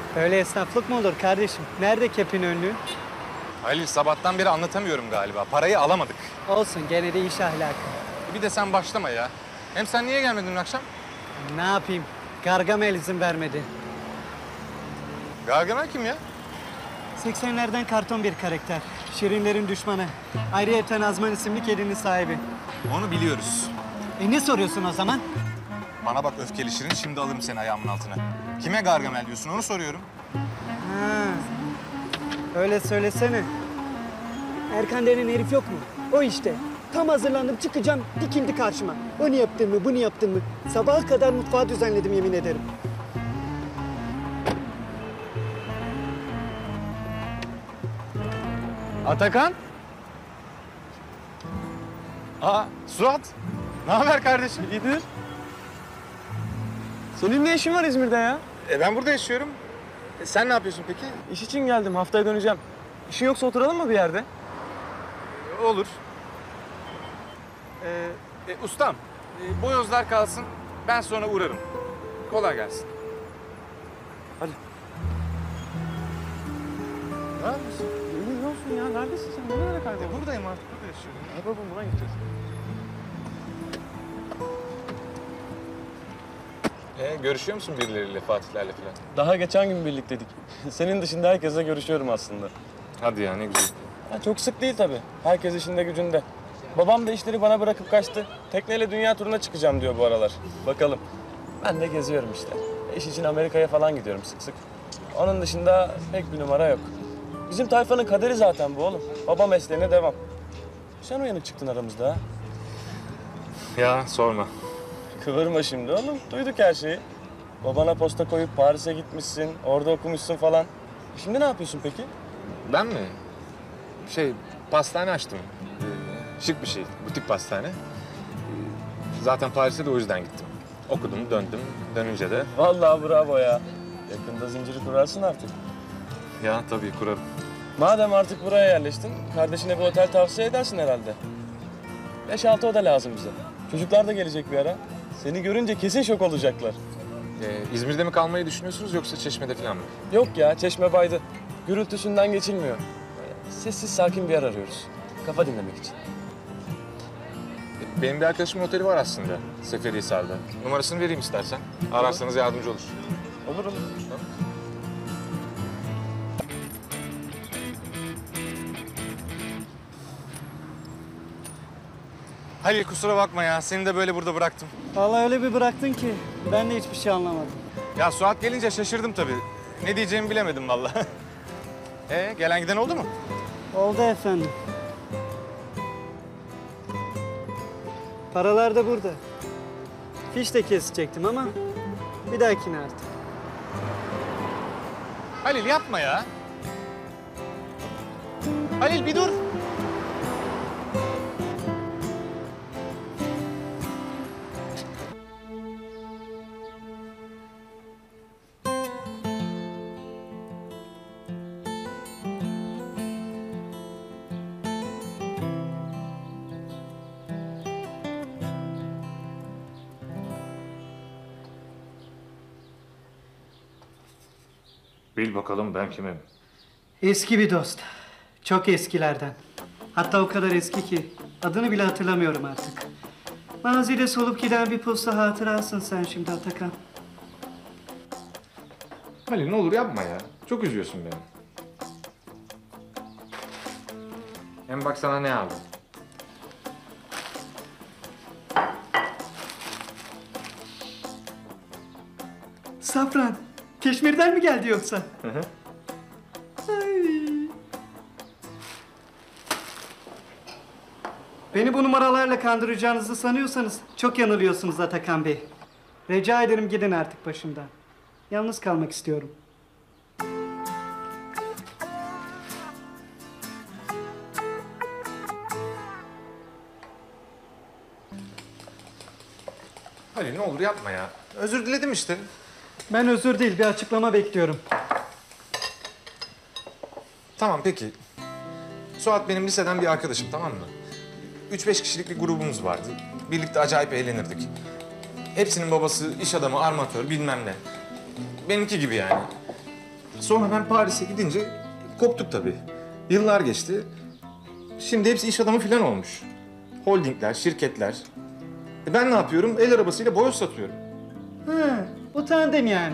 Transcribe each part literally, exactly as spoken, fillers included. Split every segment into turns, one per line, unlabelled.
Öyle esnaflık mı olur kardeşim? Nerede kepin önlüğü?
Halil sabahtan beri anlatamıyorum galiba. Parayı alamadık.
Olsun gene de iş ahlakı.
Bir de sen başlama ya. Hem sen niye gelmedin dün akşam?
Ne yapayım? Gargamel izin vermedi.
Gargamel kim ya?
seksenlerden karton bir karakter. Şirinlerin düşmanı. Ayrıyeten Azman isimli kedinin sahibi.
Onu biliyoruz.
E ne soruyorsun o zaman?
Bana bak öfkeli Şirin, şimdi alırım seni ayağımın altına. Kime Gargamel diyorsun onu soruyorum.
Ha, öyle söylesene. Erkan denen herif yok mu? O işte. Tam hazırlandım çıkacağım, dikildi karşıma. Onu yaptın mı, bunu yaptın mı? Sabaha kadar mutfağı düzenledim yemin ederim.
Atakan? Aa, Suat. Ne haber kardeşim?
İyidir. Senin ne işin var İzmir'de ya?
E ben burada yaşıyorum. E, sen ne yapıyorsun peki?
İş için geldim. Haftaya döneceğim. İşin yoksa oturalım mı bir yerde?
E, olur. E, e, ustam, e, boyozlar kalsın. Ben sonra uğrarım. Kolay gelsin.
Hadi.
Ne yapıyorsun?
İyi olsun ya. Neredesin sen? Nereye
E,
kayboldun?
buradayım artık. Burada yaşıyorum.
Araba bulmaya gideceğiz.
E, görüşüyor musun birileriyle, Fatihlerle falan?
Daha geçen gün birlikteydik. Senin dışında herkesle görüşüyorum aslında.
Hadi ya, ne güzel.
Ha, çok sık değil tabii. Herkes işinde gücünde. Babam da işleri bana bırakıp kaçtı. Tekneyle dünya turuna çıkacağım diyor bu aralar. Bakalım. Ben de geziyorum işte. İş için Amerika'ya falan gidiyorum sık sık. Onun dışında pek bir numara yok. Bizim tayfanın kaderi zaten bu oğlum. Baba mesleğine devam. Sen uyanık çıktın aramızda ha.
Ya sorma.
Kıvırma şimdi oğlum. Duyduk her şeyi. Babana posta koyup Paris'e gitmişsin. Orada okumuşsun falan. Şimdi ne yapıyorsun peki?
Ben mi? Şey, pastane açtım. Ee, şık bir şey, butik pastane. Ee, zaten Paris'e de o yüzden gittim. Okudum, döndüm. Dönünce de...
Vallahi bravo ya. Yakında zinciri kurarsın artık.
Ya tabii kurarım.
Madem artık buraya yerleştin, kardeşine bir otel tavsiye edersin herhalde. Beş altı oda lazım bize. Çocuklar da gelecek bir ara. Seni görünce kesin şok olacaklar.
Ee, İzmir'de mi kalmayı düşünüyorsunuz yoksa Çeşme'de falan mı?
Yok ya, Çeşme baydı. Gürültüsünden geçilmiyor. Sessiz sakin bir yer arıyoruz. Kafa dinlemek için.
Ee, benim bir arkadaşımın oteli var aslında. Seferihisar'da. Numarasını vereyim istersen. Ararsanız yardımcı olur.
Olur olur.
Halil kusura bakma ya. Seni de böyle burada bıraktım.
Vallahi öyle bir bıraktın ki ben de hiçbir şey anlamadım.
Ya Suat gelince şaşırdım tabii. Ne diyeceğimi bilemedim vallahi. Ee, gelen giden oldu mu?
Oldu efendim. Paralar da burada. Fiş de kesecektim ama bir dahakine artık.
Halil yapma ya. Halil bir dur.
Bil bakalım ben kimim?
Eski bir dost. Çok eskilerden. Hatta o kadar eski ki adını bile hatırlamıyorum artık. Mazide solup giden bir posta hatırasın sen şimdi Atakan.
Halil ne olur yapma ya. Çok üzüyorsun beni. Hem bak sana ne aldım.
Safran, Keşmir'den mi geldi yoksa?
Hı hı.
Ay. Beni bu numaralarla kandıracağınızı sanıyorsanız çok yanılıyorsunuz Atakan Bey. Rica ederim gidin artık başımdan. Yalnız kalmak istiyorum.
Halil ne olur yapma ya. Özür diledim işte.
Ben özür değil, bir açıklama bekliyorum.
Tamam peki. Suat benim liseden bir arkadaşım, tamam mı? Üç beş kişilik bir grubumuz vardı. Birlikte acayip eğlenirdik. Hepsinin babası iş adamı, armatör bilmem ne. Benimki gibi yani. Sonra ben Paris'e gidince koptuk tabii. Yıllar geçti. Şimdi hepsi iş adamı falan olmuş. Holdingler, şirketler. E ben ne yapıyorum? El arabasıyla boyoz satıyorum.
Ha, utandım yani.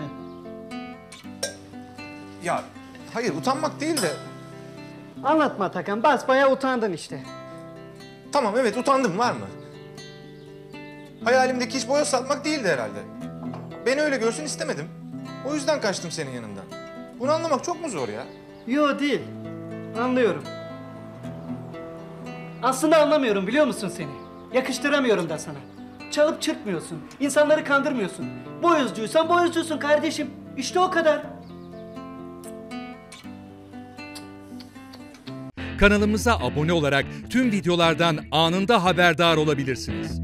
Ya hayır, utanmak değil de...
Anlatma Atakan, basbayağı utandın işte.
Tamam, evet utandım, var mı? Hayalimdeki iş boyoz satmak değildi herhalde. Beni öyle görsün istemedim. O yüzden kaçtım senin yanından. Bunu anlamak çok mu zor ya?
Yo değil. Anlıyorum. Aslında anlamıyorum biliyor musun seni? Yakıştıramıyorum da sana. Çalıp çırpmıyorsun. İnsanları kandırmıyorsun. Boyozcuysan boyozcusun kardeşim. İşte o kadar.
Kanalımıza abone olarak tüm videolardan anında haberdar olabilirsiniz.